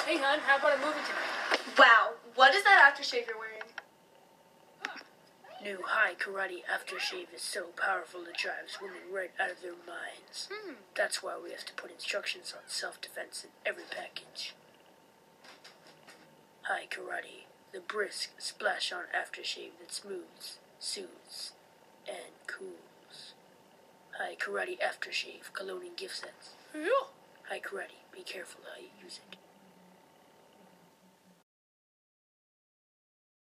Hey, hon, how about a movie tonight? Wow, what is that aftershave you're wearing? New high karate aftershave is so powerful it drives women right out of their minds. That's why we have to put instructions on self-defense in every package. High karate, the brisk splash-on aftershave that smooths, soothes, and cools. High karate aftershave, cologne and gift sets. Yeah. High karate, be careful how you use it.